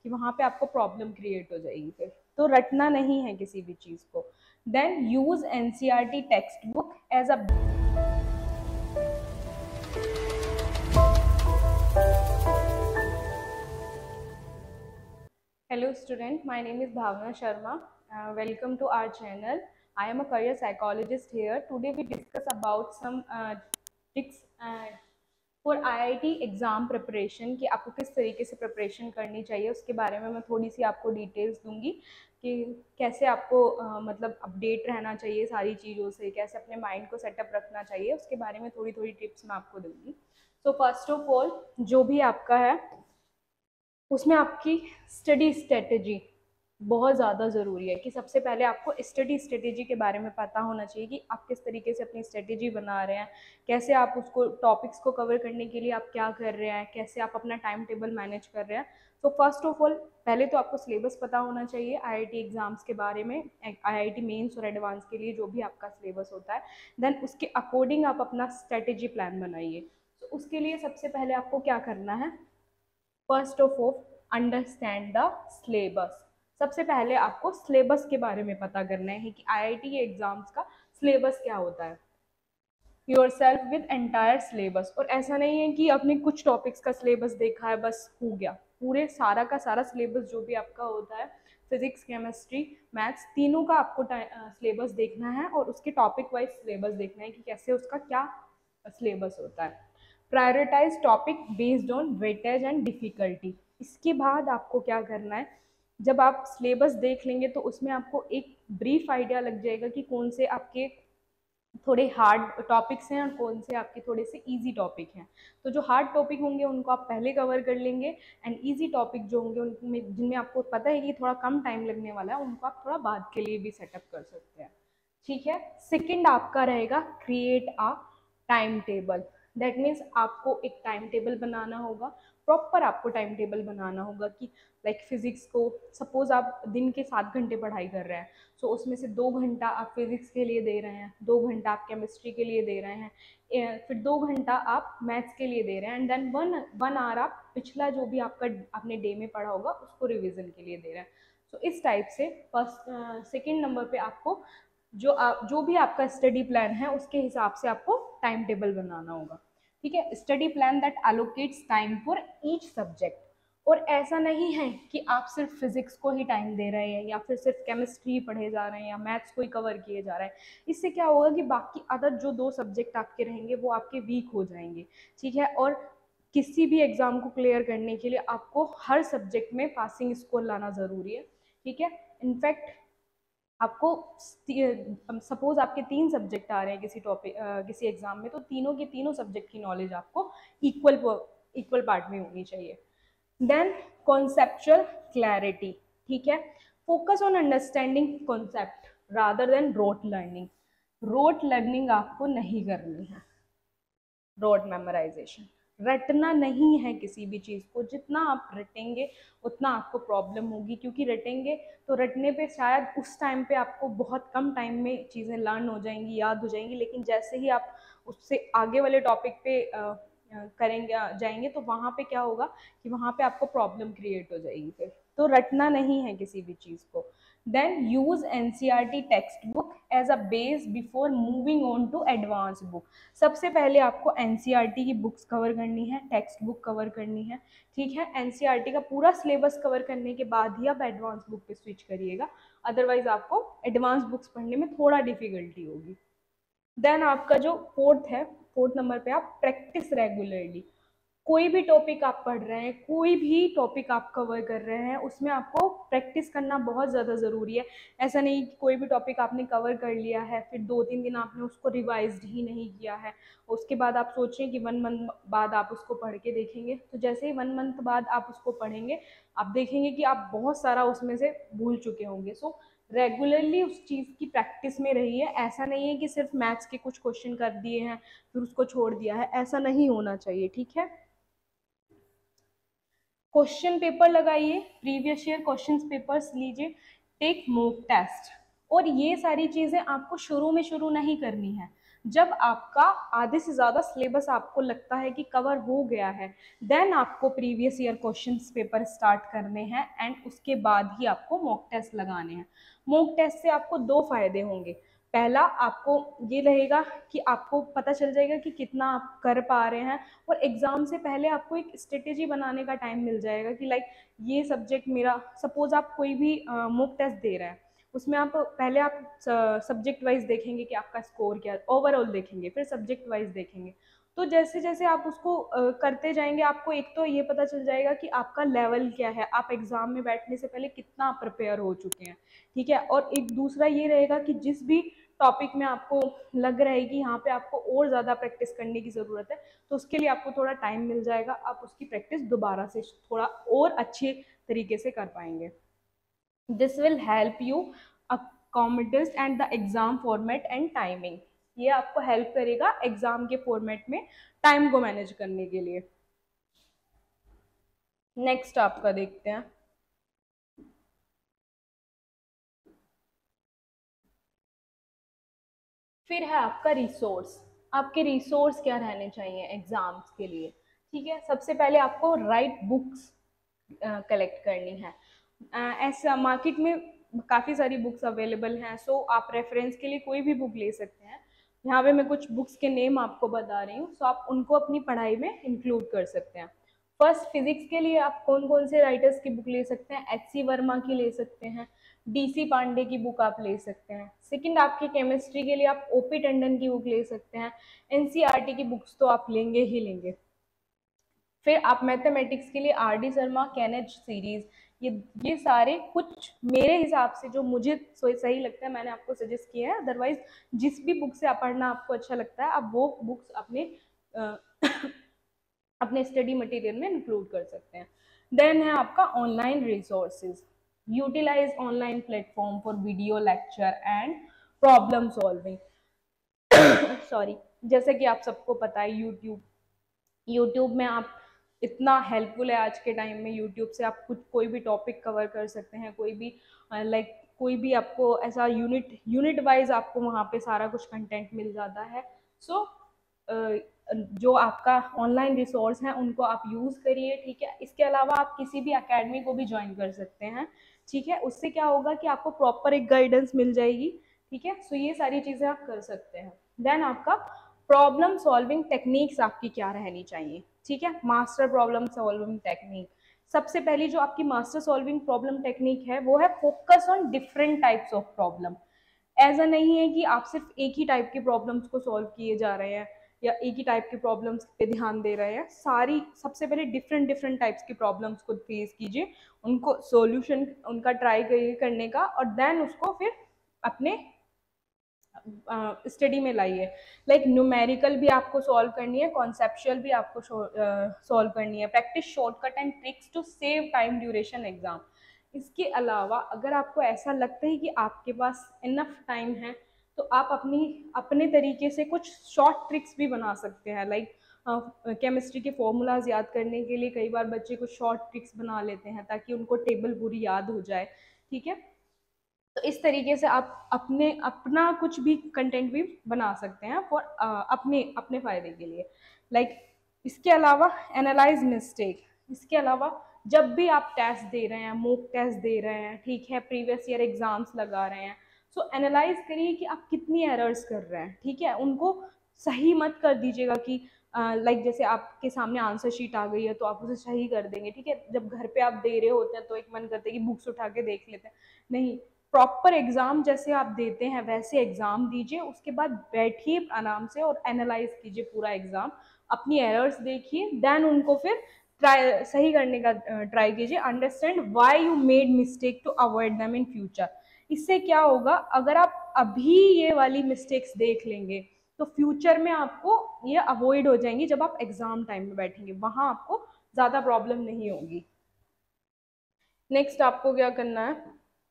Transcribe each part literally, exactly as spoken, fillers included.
कि वहाँ पे आपको प्रॉब्लम क्रिएट हो जाएगी फिर, तो रटना नहीं है किसी भी चीज़ को। Then use NCERT text book as a Hello student, my name is Bhavna Sharma. Uh, welcome to our channel. I am a career psychologist here. Today we discuss about some uh, tricks uh, for I I T exam preparation कि आपको किस तरीके से preparation करनी चाहिए, उसके बारे में मैं थोड़ी सी आपको डिटेल्स दूंगी कि कैसे आपको uh, मतलब अपडेट रहना चाहिए सारी चीज़ों से, कैसे अपने माइंड को सेटअप रखना चाहिए, उसके बारे में थोड़ी थोड़ी टिप्स मैं आपको दूंगी। सो फर्स्ट ऑफ ऑल जो भी आपका है उसमें आपकी स्टडी स्ट्रेटेजी बहुत ज़्यादा ज़रूरी है कि सबसे पहले आपको स्टडी स्ट्रेटेजी के बारे में पता होना चाहिए कि आप किस तरीके से अपनी स्ट्रेटेजी बना रहे हैं, कैसे आप उसको टॉपिक्स को कवर करने के लिए आप क्या कर रहे हैं, कैसे आप अपना टाइम टेबल मैनेज कर रहे हैं। तो फर्स्ट ऑफ ऑल पहले तो आपको सिलेबस पता होना चाहिए आईआईटी एग्ज़ाम्स के बारे में, आईआईटी मेंस और एडवांस के लिए जो भी आपका सिलेबस होता है। देन उसके अकॉर्डिंग आप अपना स्ट्रेटेजी प्लान बनाइए। तो उसके लिए सबसे पहले आपको क्या करना है, first of all understand the syllabus. सबसे पहले आपको सिलेबस के बारे में पता करना है कि आईआईटी एग्जाम्स का सिलेबस क्या होता है। Yourself with entire syllabus, और ऐसा नहीं है कि आपने कुछ टॉपिक्स का सिलेबस देखा है बस हो गया, पूरे सारा का सारा सिलेबस जो भी आपका होता है, फिजिक्स केमिस्ट्री मैथ्स तीनों का आपको सिलेबस देखना है और उसके टॉपिक वाइज सिलेबस देखना है कि कैसे उसका क्या सिलेबस होता है। Prioritise topic based on weightage and difficulty. इसके बाद आपको क्या करना है, जब आप सिलेबस देख लेंगे तो उसमें आपको एक ब्रीफ आइडिया लग जाएगा कि कौन से आपके थोड़े हार्ड टॉपिक्स हैं और कौन से आपके थोड़े से इजी टॉपिक हैं। तो जो हार्ड टॉपिक होंगे उनको आप पहले कवर कर लेंगे, एंड इजी टॉपिक जो होंगे उनमें जिनमें आपको पता है कि थोड़ा कम टाइम लगने वाला है उनको आप थोड़ा बाद के लिए भी सेटअप कर सकते हैं। ठीक है। सेकंड आपका रहेगा create a time table. That means आपको एक टाइम टेबल बनाना होगा, प्रॉपर आपको टाइम टेबल बनाना होगा कि लाइक फिजिक्स को सपोज आप दिन के सात घंटे पढ़ाई कर रहे हैं, सो उसमें से दो घंटा आप फिजिक्स के लिए दे रहे हैं, दो घंटा आप केमिस्ट्री के लिए दे रहे हैं, फिर दो घंटा आप मैथ्स के लिए दे रहे हैं, and then one one hour आप पिछला जो भी आपका आपने डे में पढ़ा होगा उसको रिविजन के लिए दे रहे हैं। सो इस टाइप से फर्स्ट सेकेंड नंबर पे आपको जो आप जो भी आपका स्टडी प्लान है उसके हिसाब से आपको टाइम टेबल बनाना होगा। ठीक है। Study plan that allocates time for each subject. और ऐसा नहीं है कि आप सिर्फ फिजिक्स को ही टाइम दे रहे हैं या फिर सिर्फ केमिस्ट्री पढ़े जा रहे हैं या मैथ्स को ही कवर किए जा रहे हैं। इससे क्या होगा कि बाकी अदर जो दो सब्जेक्ट आपके रहेंगे वो आपके वीक हो जाएंगे। ठीक है। और किसी भी एग्जाम को क्लियर करने के लिए आपको हर सब्जेक्ट में पासिंग स्कोर लाना ज़रूरी है। ठीक है। इनफैक्ट आपको सपोज आपके तीन सब्जेक्ट आ रहे हैं किसी टॉपिक किसी एग्जाम में, तो तीनों के तीनों सब्जेक्ट की नॉलेज आपको इक्वल इक्वल पार्ट में होनी चाहिए। Then conceptual clarity. ठीक है। Focus on understanding concept rather than rote learning. Rote learning आपको नहीं करनी है, रोट मेमोराइजेशन। रटना नहीं है किसी भी चीज़ को, जितना आप रटेंगे उतना आपको प्रॉब्लम होगी, क्योंकि रटेंगे तो रटने पे शायद उस टाइम पे आपको बहुत कम टाइम में चीज़ें लर्न हो जाएंगी, याद हो जाएंगी, लेकिन जैसे ही आप उससे आगे वाले टॉपिक पे करेंगे जाएंगे तो वहाँ पे क्या होगा कि वहाँ पे आपको प्रॉब्लम क्रिएट हो जाएगी फिर। तो रटना नहीं है किसी भी चीज़ को। Then use NCERT text book as a base before moving on to advance book. सबसे पहले आपको एनसीईआरटी की बुक्स कवर करनी है, टेक्स्ट बुक कवर करनी है। ठीक है। एनसीईआरटी का पूरा सिलेबस कवर करने के बाद ही आप एडवांस बुक पे स्विच करिएगा, अदरवाइज आपको एडवांस बुक्स पढ़ने में थोड़ा डिफिकल्टी होगी। देन आपका जो फोर्थ है, फोर्थ नंबर पे आप प्रैक्टिस रेगुलरली। कोई भी टॉपिक आप पढ़ रहे हैं, कोई भी टॉपिक आप कवर कर रहे हैं, उसमें आपको प्रैक्टिस करना बहुत ज़्यादा ज़रूरी है। ऐसा नहीं कि कोई भी टॉपिक आपने कवर कर लिया है फिर दो तीन दिन आपने उसको रिवाइज्ड ही नहीं किया है, उसके बाद आप सोचें कि वन मंथ बाद आप उसको पढ़ के देखेंगे। तो जैसे ही वन मंथ बाद आप उसको पढ़ेंगे आप देखेंगे कि आप बहुत सारा उसमें से भूल चुके होंगे। सो रेगुलरली उस चीज़ की प्रैक्टिस में रहिए। ऐसा नहीं है कि सिर्फ मैथ्स के कुछ क्वेश्चन कर दिए हैं फिर उसको छोड़ दिया है, ऐसा नहीं होना चाहिए। ठीक है। क्वेश्चन पेपर लगाइए, प्रीवियस ईयर क्वेश्चन पेपर्स लीजिए, टेक मॉक टेस्ट। और ये सारी चीज़ें आपको शुरू में शुरू नहीं करनी है, जब आपका आधे से ज़्यादा सिलेबस आपको लगता है कि कवर हो गया है, देन आपको previous year questions paper start करने हैं एंड उसके बाद ही आपको मॉक टेस्ट लगाने हैं। मॉक टेस्ट से आपको दो फायदे होंगे। पहला, आपको ये रहेगा कि आपको पता चल जाएगा कि कितना आप कर पा रहे हैं, और एग्ज़ाम से पहले आपको एक स्ट्रेटेजी बनाने का टाइम मिल जाएगा कि लाइक ये सब्जेक्ट मेरा, सपोज आप कोई भी मॉक टेस्ट दे रहे हैं, उसमें आप पहले आप सब्जेक्ट वाइज देखेंगे कि आपका स्कोर क्या है, ओवरऑल देखेंगे, फिर सब्जेक्ट वाइज देखेंगे। तो जैसे जैसे आप उसको अ, करते जाएंगे, आपको एक तो ये पता चल जाएगा कि आपका लेवल क्या है, आप एग्जाम में बैठने से पहले कितना प्रिपेयर हो चुके हैं, ठीक है। और एक दूसरा ये रहेगा कि जिस भी टॉपिक में आपको लग रहा है कि यहाँ पे आपको और ज़्यादा प्रैक्टिस करने की ज़रूरत है, तो उसके लिए आपको थोड़ा टाइम मिल जाएगा, आप उसकी प्रैक्टिस दोबारा से थोड़ा और अच्छे तरीके से कर पाएंगे। This will help you accommodate and the exam format and timing. ये आपको हेल्प करेगा एग्जाम के फॉर्मेट में टाइम को मैनेज करने के लिए। नेक्स्ट आपका देखते हैं, फिर है आपका रिसोर्स। आपके रिसोर्स क्या रहने चाहिए एग्जाम्स के लिए, ठीक है। सबसे पहले आपको राइट बुक्स कलेक्ट करनी है। ऐसा मार्केट में काफ़ी सारी बुक्स अवेलेबल हैं, सो आप रेफरेंस के लिए कोई भी बुक ले सकते हैं। यहाँ पे मैं कुछ बुक्स के नेम आपको बता रही हूँ, सो आप उनको अपनी पढ़ाई में इंक्लूड कर सकते हैं। फर्स्ट, फिजिक्स के लिए आप कौन कौन से राइटर्स की बुक ले सकते हैं, एच सी वर्मा की ले सकते हैं, डी सी पांडे की बुक आप ले सकते हैं। सेकंड, आपकी केमिस्ट्री के लिए आप ओ पी टंडन की बुक ले सकते हैं, एन सी आर टी की बुक्स तो आप लेंगे ही लेंगे। फिर आप मैथमेटिक्स के लिए R D Sharma, Cengage series, ये ये सारे कुछ मेरे हिसाब से जो मुझे सही लगता है मैंने आपको सजेस्ट किया है। अदरवाइज जिस भी बुक से आप पढ़ना आपको अच्छा लगता है, आप वो बुक्स अपने अ, अपने स्टडी मटेरियल में इंक्लूड कर सकते हैं। देन है आपका online resources. Utilise online platform for video lecture and problem solving. Sorry, जैसे कि आप सबको पता है, यूट्यूब यूट्यूब में आप इतना हेल्पफुल है आज के टाइम में। यूट्यूब से आप कुछ कोई भी टॉपिक कवर कर सकते हैं, कोई भी लाइक like, कोई भी आपको ऐसा यूनिट यूनिट वाइज आपको वहाँ पे सारा कुछ कंटेंट मिल जाता है। सो so, जो आपका ऑनलाइन रिसोर्स हैं उनको आप यूज़ करिए, ठीक है। इसके अलावा आप किसी भी अकेडमी को भी ज्वाइन कर सकते हैं, ठीक है। उससे क्या होगा कि आपको प्रॉपर एक गाइडेंस मिल जाएगी, ठीक है। सो so, ये सारी चीज़ें आप कर सकते हैं। देन आपका प्रॉब्लम सॉल्विंग टेक्निक्स आपकी क्या रहनी चाहिए, ठीक है। मास्टर प्रॉब्लम सॉल्विंग टेक्निक, सबसे पहली जो आपकी मास्टर सॉल्विंग प्रॉब्लम टेक्निक है वो है focus on different types of problem. ऐसा नहीं है कि आप सिर्फ एक ही टाइप के प्रॉब्लम्स को सॉल्व किए जा रहे हैं या एक ही टाइप के प्रॉब्लम्स पे ध्यान दे रहे हैं। सारी सबसे पहले डिफरेंट डिफरेंट टाइप्स के प्रॉब्लम्स को फेस कीजिए, उनको सॉल्यूशन उनका ट्राई करने का, और देन उसको फिर अपने स्टडी में लाइए। लाइक न्यूमेरिकल भी आपको सॉल्व करनी है, कॉन्सेप्चुअल भी आपको सॉल्व करनी है। Practice shortcut and tricks to save time duration exam. इसके अलावा अगर आपको ऐसा लगता है कि आपके पास इनफ टाइम है, तो आप अपनी अपने तरीके से कुछ शॉर्ट ट्रिक्स भी बना सकते हैं। लाइक केमिस्ट्री के फॉर्मूलाज याद करने के लिए कई बार बच्चे कुछ शॉर्ट ट्रिक्स बना लेते हैं ताकि उनको टेबल पूरी याद हो जाए, ठीक है। तो इस तरीके से आप अपने अपना कुछ भी कंटेंट भी बना सकते हैं फॉर अपने अपने फ़ायदे के लिए। लाइक like, इसके अलावा एनालाइज मिस्टेक। इसके अलावा जब भी आप टेस्ट दे रहे हैं, मॉक टेस्ट दे रहे हैं, ठीक है, प्रीवियस ईयर एग्जाम्स लगा रहे हैं, सो एनालाइज करिए कि आप कितनी एरर्स कर रहे हैं, ठीक है। उनको सही मत कर दीजिएगा कि लाइक uh, जैसे आपके सामने आंसर शीट आ गई है तो आप उसे सही कर देंगे, ठीक है। जब घर पे आप दे रहे होते हैं तो एक मन करता है कि बुक्स उठा के देख लेते हैं, नहीं। प्रॉपर एग्जाम जैसे आप देते हैं वैसे एग्जाम दीजिए, उसके बाद बैठिए आराम से और एनालाइज कीजिए पूरा एग्जाम, अपनी एरर्स देखिए, देन उनको फिर ट्राई सही करने का ट्राई कीजिए। Understand why you made mistake to avoid them in future. इससे क्या होगा, अगर आप अभी ये वाली मिस्टेक्स देख लेंगे तो फ्यूचर में आपको ये अवॉइड हो जाएंगी। जब आप एग्जाम टाइम में बैठेंगे वहां आपको ज्यादा प्रॉब्लम नहीं होगी। नेक्स्ट आपको क्या करना है,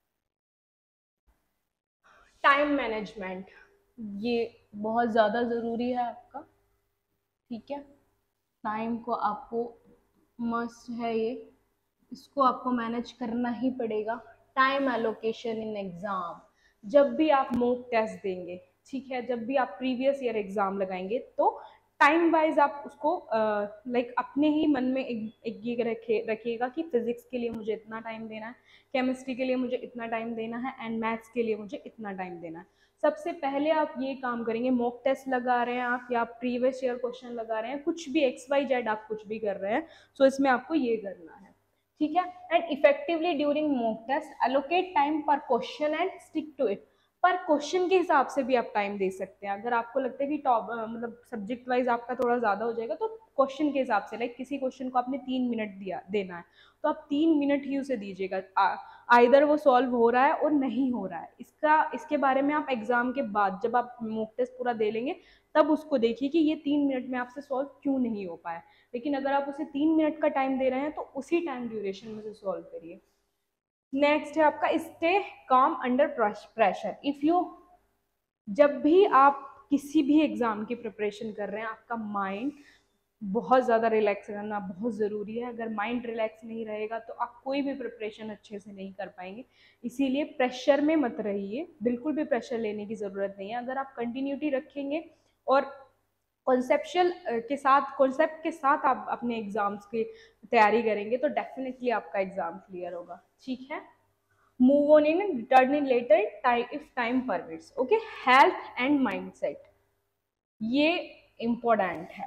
टाइम मैनेजमेंट। ये बहुत ज़्यादा ज़रूरी है आपका, ठीक है। टाइम को आपको मस्ट है ये, इसको आपको मैनेज करना ही पड़ेगा। Time allocation in exam. जब भी आप मॉक टेस्ट देंगे, ठीक है, जब भी आप प्रीवियस ईयर एग्जाम लगाएंगे तो टाइम वाइज आप उसको लाइक uh, like, अपने ही मन में एक, एक ये रखे रखिएगा कि फिजिक्स के लिए मुझे इतना टाइम देना है, केमिस्ट्री के लिए मुझे इतना टाइम देना है, एंड मैथ्स के लिए मुझे इतना टाइम देना है। सबसे पहले आप ये काम करेंगे, मॉक टेस्ट लगा रहे हैं आप या प्रीवियस ईयर क्वेश्चन लगा रहे हैं, कुछ भी एक्स वाई जेड आप कुछ भी कर रहे हैं, सो इसमें आपको ये करना है, ठीक है। And effectively during mock test allocate time per question and stick to it. पर क्वेश्चन के हिसाब से भी आप टाइम दे सकते हैं। अगर आपको लगता है कि टॉप मतलब सब्जेक्ट वाइज आपका थोड़ा ज़्यादा हो जाएगा तो क्वेश्चन के हिसाब से, लाइक किसी क्वेश्चन को आपने तीन मिनट दिया देना है तो आप तीन मिनट ही उसे दीजिएगा, आइदर वो सॉल्व हो रहा है और नहीं हो रहा है। इसका इसके बारे में आप एग्जाम के बाद जब आप मॉक टेस्ट पूरा दे लेंगे तब उसको देखिए कि ये तीन मिनट में आपसे सॉल्व क्यों नहीं हो पाया। लेकिन अगर आप उसे तीन मिनट का टाइम दे रहे हैं तो उसी टाइम ड्यूरेशन में से सॉल्व करिए। नेक्स्ट है आपका stay calm under pressure. If you जब भी आप किसी भी एग्जाम की प्रिपरेशन कर रहे हैं आपका माइंड बहुत ज़्यादा रिलैक्स रहना बहुत ज़रूरी है। अगर माइंड रिलैक्स नहीं रहेगा तो आप कोई भी प्रिपरेशन अच्छे से नहीं कर पाएंगे। इसीलिए प्रेशर में मत रहिए, बिल्कुल भी प्रेशर लेने की ज़रूरत नहीं है। अगर आप कंटिन्यूटी रखेंगे और कॉन्सेप्चुअल के साथ कॉन्सेप्ट के साथ आप अपने एग्जाम्स की तैयारी करेंगे तो डेफिनेटली आपका एग्जाम क्लियर होगा, ठीक है। Move on in return in later time if time permits. Okay, health and mindset ये इम्पोर्टेंट है।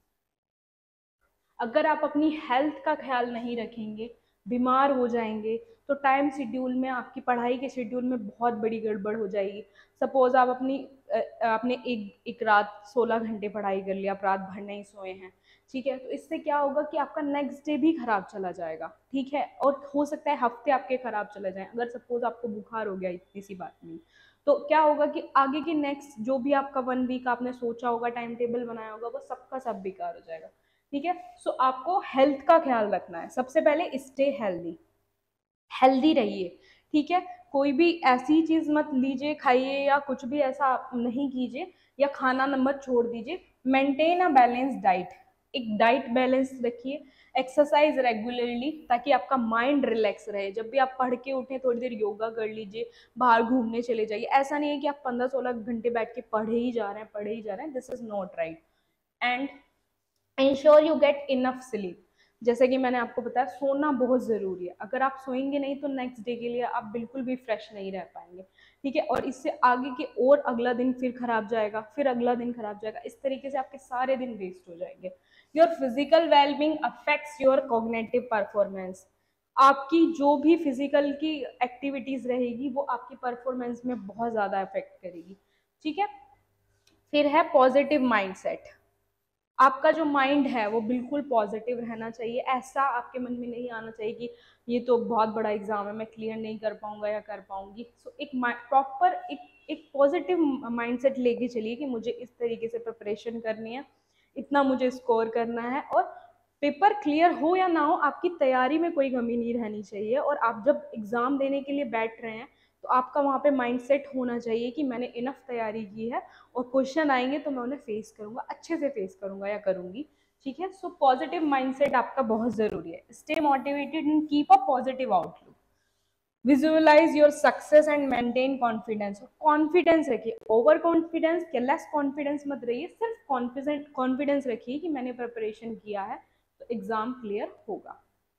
अगर आप अपनी हेल्थ का ख्याल नहीं रखेंगे, बीमार हो जाएंगे तो टाइम शेड्यूल में, आपकी पढ़ाई के शेड्यूल में बहुत बड़ी गड़बड़ हो जाएगी। सपोज आप अपनी आपने एक एक रात सोलह घंटे पढ़ाई कर लिया, आप रात भर नहीं सोए हैं, ठीक है, तो इससे क्या होगा कि आपका नेक्स्ट डे भी खराब चला जाएगा, ठीक है, और हो सकता है हफ्ते आपके खराब चले जाएं। अगर सपोज आपको बुखार हो गया इतनी सी बात नहीं, तो क्या होगा कि आगे की नेक्स्ट जो भी आपका वन वीक आपने सोचा होगा, टाइम टेबल बनाया होगा, वो सबका सब बेकार हो जाएगा, ठीक है। सो so, आपको हेल्थ का ख्याल रखना है। सबसे पहले स्टे हेल्दी, हेल्दी रहिए, ठीक है। कोई भी ऐसी चीज मत लीजिए खाइए या कुछ भी ऐसा नहीं कीजिए, या खाना मत छोड़ दीजिए। मेंटेन अ बैलेंस डाइट, एक डाइट बैलेंस रखिए। एक्सरसाइज रेगुलरली ताकि आपका माइंड रिलैक्स रहे। जब भी आप पढ़ के उठे थोड़ी देर योगा कर लीजिए, बाहर घूमने चले जाइए। ऐसा नहीं है कि आप पंद्रह सोलह घंटे बैठ के पढ़े ही जा रहे हैं पढ़े ही जा रहे हैं this is not right. And ensure you get enough sleep. जैसे कि मैंने आपको बताया, सोना बहुत ज़रूरी है। अगर आप सोएंगे नहीं तो नेक्स्ट डे के लिए आप बिल्कुल भी फ्रेश नहीं रह पाएंगे, ठीक है। और इससे आगे के और अगला दिन फिर खराब जाएगा, फिर अगला दिन खराब जाएगा, इस तरीके से आपके सारे दिन वेस्ट हो जाएंगे। Your physical wellbeing affects your cognitive performance. आपकी जो भी फिजिकल की एक्टिविटीज रहेगी वो आपकी परफॉर्मेंस में बहुत ज़्यादा अफेक्ट करेगी, ठीक है। फिर है पॉजिटिव माइंडसेट। आपका जो माइंड है वो बिल्कुल पॉजिटिव रहना चाहिए। ऐसा आपके मन में नहीं आना चाहिए कि ये तो बहुत बड़ा एग्जाम है, मैं क्लियर नहीं कर पाऊंगा या कर पाऊंगी। सो so, एक प्रॉपर एक एक पॉजिटिव माइंडसेट लेके चलिए कि मुझे इस तरीके से प्रिपरेशन करनी है, इतना मुझे स्कोर करना है, और पेपर क्लियर हो या ना हो आपकी तैयारी में कोई कमी नहीं रहनी चाहिए। और आप जब एग्जाम देने के लिए बैठ रहे हैं तो आपका वहाँ पे माइंडसेट होना चाहिए कि मैंने इनफ तैयारी की है और क्वेश्चन आएंगे तो मैं उन्हें फेस करूंगा, अच्छे से फेस करूंगा या करूंगी, ठीक है। सो पॉजिटिव माइंडसेट आपका बहुत जरूरी है। Stay motivated and keep a positive outlook. Visualise your success and maintain confidence. Confidence रखिए, ओवर कॉन्फिडेंस या लेस कॉन्फिडेंस मत रहिए, सिर्फ कॉन्फिडेंस कॉन्फिडेंस रखिए कि मैंने प्रिपरेशन किया है तो एग्जाम क्लियर होगा।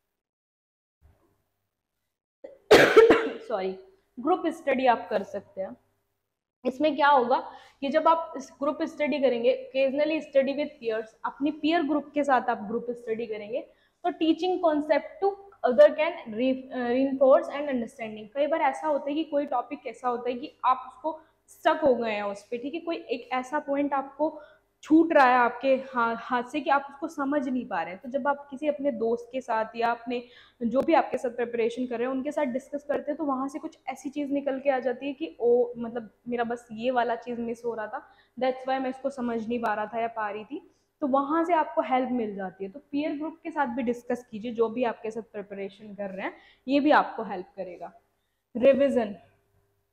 सॉरी, ग्रुप स्टडी आप कर सकते हैं। इसमें क्या होगा कि जब आप ग्रुप स्टडी करेंगे, ओकेजनली स्टडी विद पियर्स, अपनी पियर ग्रुप के साथ आप ग्रुप स्टडी करेंगे तो teaching concept to other can reinforce and understanding. कई बार ऐसा होता है कि कोई टॉपिक ऐसा होता है कि आप उसको स्टक हो गए हैं उस पर, ठीक है, कोई एक ऐसा पॉइंट आपको छूट रहा है आपके हाथ हाथ से कि आप उसको समझ नहीं पा रहे हैं। तो जब आप किसी अपने दोस्त के साथ या अपने जो भी आपके साथ प्रिपरेशन कर रहे हैं उनके साथ डिस्कस करते हैं तो वहाँ से कुछ ऐसी चीज़ निकल के आ जाती है कि ओ मतलब मेरा बस ये वाला चीज़ मिस हो रहा था, दैट्स वाई मैं इसको समझ नहीं पा रहा था या पा रही थी, तो वहाँ से आपको हेल्प मिल जाती है। तो पीयर ग्रुप के साथ भी डिस्कस कीजिए, जो भी आपके साथ प्रिपरेशन कर रहे हैं ये भी आपको हेल्प करेगा। रिविजन,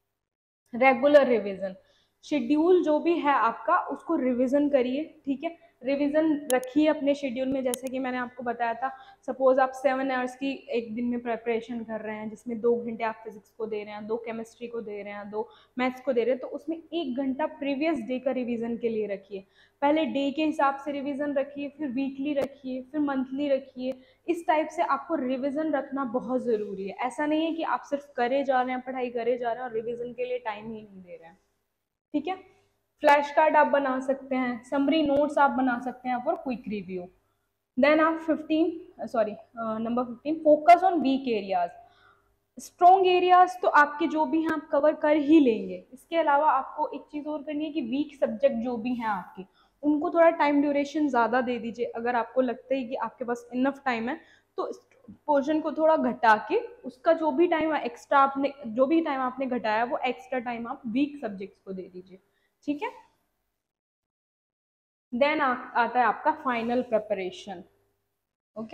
रेगुलर रिविजन, शेड्यूल जो भी है आपका उसको रिविजन करिए, ठीक है। रिवीजन रखिए अपने शेड्यूल में, जैसे कि मैंने आपको बताया था। सपोज आप सेवन आवर्स की एक दिन में प्रिपरेशन कर रहे हैं, जिसमें दो घंटे आप फिजिक्स को दे रहे हैं, दो केमिस्ट्री को दे रहे हैं, दो मैथ्स को दे रहे हैं, तो उसमें एक घंटा प्रीवियस डे का रिवीजन के लिए रखिए। पहले डे के हिसाब से रिवीजन रखिए, फिर वीकली रखिए, फिर मंथली रखिए। इस टाइप से आपको रिवीजन रखना बहुत ज़रूरी है। ऐसा नहीं है कि आप सिर्फ करे जा रहे हैं, पढ़ाई करे जा रहे हैं और रिवीजन के लिए टाइम ही नहीं दे रहे हैं। ठीक है। फ्लैश कार्ड आप बना सकते हैं, समरी नोट्स आप बना सकते हैं फॉर क्विक रिव्यू। देन आप fifteen sorry number fifteen, focus on weak areas. Strong areas तो आपके जो भी हैं आप कवर कर ही लेंगे। इसके अलावा आपको एक चीज़ और करनी है कि वीक सब्जेक्ट जो भी हैं आपके, उनको थोड़ा टाइम ड्यूरेशन ज़्यादा दे दीजिए। अगर आपको लगता है कि आपके पास इनफ टाइम है तो पोर्शन को थोड़ा घटा के उसका जो भी टाइम एक्स्ट्रा आपने जो भी टाइम आपने घटाया वो एक्स्ट्रा टाइम आप वीक सब्जेक्ट्स को दे दीजिए। ठीक है। देन आता है आपका final preparation. Okay,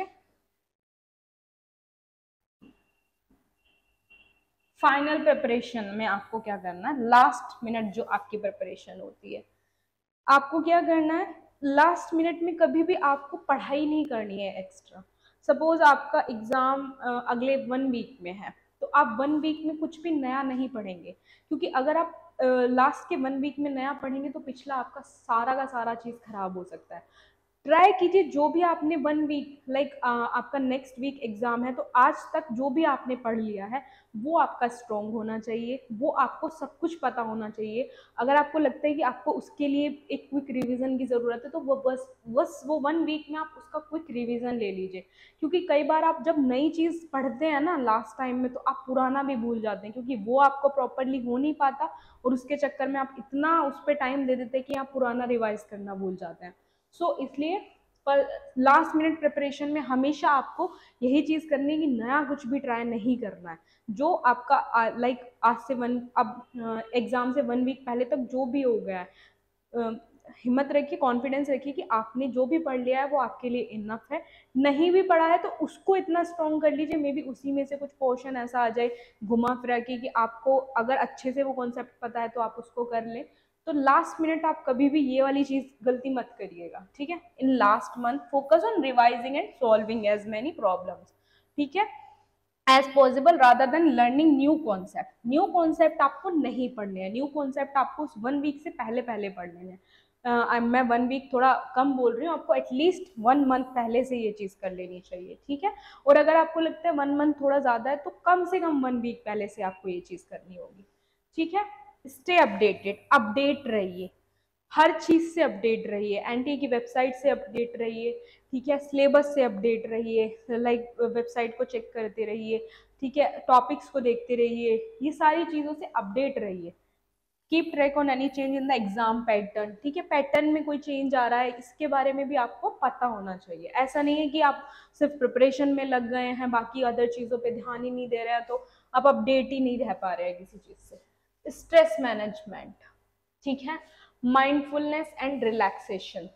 final preparation में आपको क्या करना है, लास्ट मिनट जो आपकी प्रिपरेशन होती है, आपको क्या करना है, लास्ट मिनट में कभी भी आपको पढ़ाई नहीं करनी है एक्स्ट्रा। सपोज आपका एग्जाम अगले वन वीक में है, तो आप वन वीक में कुछ भी नया नहीं पढ़ेंगे, क्योंकि अगर आप लास्ट के वन वीक में नया पढ़ेंगे तो पिछला आपका सारा का सारा चीज़ खराब हो सकता है। ट्राई कीजिए जो भी आपने वन वीक लाइक आपका नेक्स्ट वीक एग्जाम है, तो आज तक जो भी आपने पढ़ लिया है वो आपका स्ट्रॉन्ग होना चाहिए, वो आपको सब कुछ पता होना चाहिए। अगर आपको लगता है कि आपको उसके लिए एक क्विक रिवीजन की ज़रूरत है, तो वो बस बस वो वन वीक में आप उसका क्विक रिवीजन ले लीजिए। क्योंकि कई बार आप जब नई चीज़ पढ़ते हैं ना लास्ट टाइम में, तो आप पुराना भी भूल जाते हैं, क्योंकि वो आपको प्रॉपरली हो नहीं पाता और उसके चक्कर में आप इतना उस पर टाइम दे देते हैं कि आप पुराना रिवाइज करना भूल जाते हैं। सो so, इसलिए पर लास्ट मिनट प्रिपरेशन में हमेशा आपको यही चीज़ करनी है कि नया कुछ भी ट्राई नहीं करना है। जो आपका लाइक आज से वन अब एग्जाम से वन वीक पहले तक जो भी हो गया है, हिम्मत रखिए, कॉन्फिडेंस रखिए कि आपने जो भी पढ़ लिया है वो आपके लिए इनफ है। नहीं भी पढ़ा है तो उसको इतना स्ट्रॉन्ग कर लीजिए, मे बी उसी में से कुछ पोर्शन ऐसा आ जाए घुमा फिरा के कि आपको अगर अच्छे से वो कॉन्सेप्ट पता है तो आप उसको कर लें। तो लास्ट मिनट आप कभी भी ये वाली चीज गलती मत करिएगा। ठीक है। In last month focus on revising and solving as many problems. ठीक है, as possible rather than learning new concept. New concept आपको नहीं पढ़ने हैं, न्यू कॉन्सेप्ट आपको उस वन वीक से पहले पहले पढ़ने हैं। uh, मैं वन वीक थोड़ा कम बोल रही हूँ, आपको एटलीस्ट वन मंथ पहले से ये चीज़ कर लेनी चाहिए। ठीक है। और अगर आपको लगता है वन मंथ थोड़ा ज़्यादा है, तो कम से कम वन वीक पहले से आपको ये चीज़ करनी होगी। ठीक है। स्टे अपडेटेड, अपडेट रहिए, हर चीज़ से अपडेट रहिए, एनटीए की वेबसाइट से अपडेट रहिए। ठीक है। सिलेबस से अपडेट रहिए, लाइक वेबसाइट को चेक करते रहिए। ठीक है। टॉपिक्स को देखते रहिए, ये सारी चीज़ों से अपडेट रहिए। Keep track on any change in the exam pattern. ठीक है। पैटर्न में कोई चेंज आ रहा है, इसके बारे में भी आपको पता होना चाहिए। ऐसा नहीं है कि आप सिर्फ प्रिपरेशन में लग गए हैं, बाकी अदर चीज़ों पे ध्यान ही नहीं दे रहे हैं, तो आप अपडेट ही नहीं रह पा रहे हैं किसी चीज़ से। Stress management. ठीक है। Mindfulness and relaxation.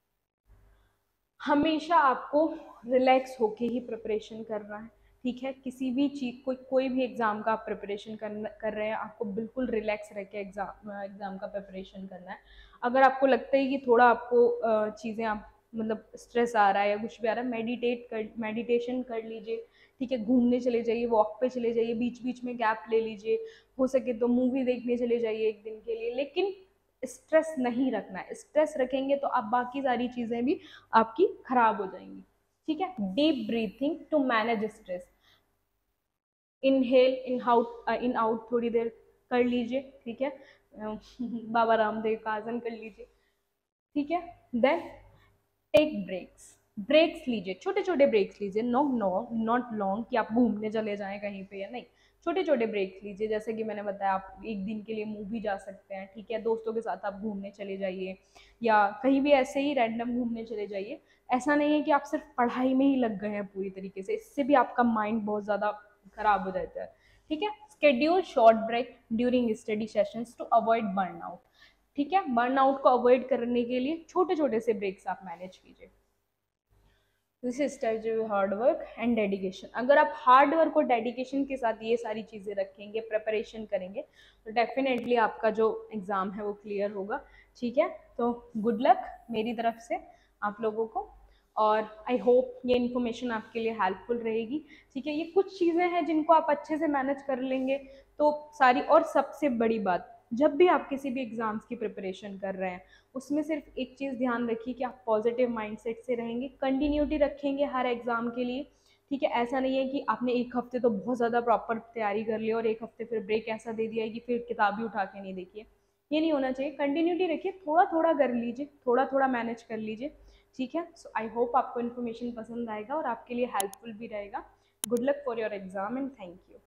हमेशा आपको रिलैक्स होके ही प्रिपरेशन करना है। ठीक है। किसी भी चीज कोई कोई भी एग्जाम का आप प्रिपरेशन कर कर रहे हैं, आपको बिल्कुल रिलैक्स रह के एग्जाम एग्जाम का प्रिपरेशन करना है। अगर आपको लगता है कि थोड़ा आपको चीज़ें आप मतलब स्ट्रेस आ रहा है या कुछ भी आ रहा है, मेडिटेट कर मेडिटेशन कर लीजिए। ठीक है। घूमने चले जाइए, वॉक पे चले जाइए, बीच बीच में गैप ले लीजिए, हो सके तो मूवी देखने चले जाइए एक दिन के लिए, लेकिन स्ट्रेस नहीं रखना है। स्ट्रेस रखेंगे तो आप बाकी सारी चीज़ें भी आपकी खराब हो जाएंगी। ठीक है। Deep breathing to manage stress. Inhale in out in out थोड़ी देर कर लीजिए। ठीक है। बाबा रामदेव का आसन कर लीजिए। ठीक है। Then take breaks. ब्रेक्स लीजिए, छोटे छोटे ब्रेक्स लीजिए, नो नो नॉट लॉन्ग कि आप घूमने चले जाएं कहीं पे या नहीं। छोटे छोटे ब्रेक्स लीजिए, जैसे कि मैंने बताया आप एक दिन के लिए मूवी जा सकते हैं। ठीक है। दोस्तों के साथ आप घूमने चले जाइए या कहीं भी ऐसे ही रैंडम घूमने चले जाइए। ऐसा नहीं है कि आप सिर्फ पढ़ाई में ही लग गए हैं पूरी तरीके से, इससे भी आपका माइंड बहुत ज़्यादा खराब हो जाता है। ठीक है। Schedule short break during study sessions to avoid burnout. ठीक है। बर्नआउट को अवॉइड करने के लिए छोटे छोटे से ब्रेक्स आप मैनेज कीजिए। This is hard work and dedication. अगर आप हार्ड वर्क और डेडिकेशन के साथ ये सारी चीज़ें रखेंगे, प्रिपरेशन करेंगे, तो डेफिनेटली आपका जो एग्ज़ाम है वो क्लियर होगा। ठीक है। तो गुड लक मेरी तरफ से। आप लोगों को, और आई होप ये इन्फॉर्मेशन आपके लिए हेल्पफुल रहेगी। ठीक है, ये कुछ चीज़ें हैं जिनको आप अच्छे से मैनेज कर लेंगे तो सारी, और सबसे बड़ी बात, जब भी आप किसी भी एग्ज़ाम्स की प्रिपरेशन कर रहे हैं उसमें सिर्फ एक चीज़ ध्यान रखिए कि आप पॉजिटिव माइंडसेट से रहेंगे, कंटिन्यूटी रखेंगे हर एग्ज़ाम के लिए। ठीक है, ऐसा नहीं है कि आपने एक हफ्ते तो बहुत ज़्यादा प्रॉपर तैयारी कर ली और एक हफ्ते फिर ब्रेक ऐसा दे दिया है कि फिर किताब ही उठा के नहीं देखी है। ये नहीं होना चाहिए, कंटिन्यूटी रखिए, थोड़ा थोड़ा कर लीजिए, थोड़ा थोड़ा मैनेज कर लीजिए। ठीक है, सो आई होप आपको इन्फॉर्मेशन पसंद आएगा और आपके लिए हेल्पफुल भी रहेगा। Good luck for your exam and thank you.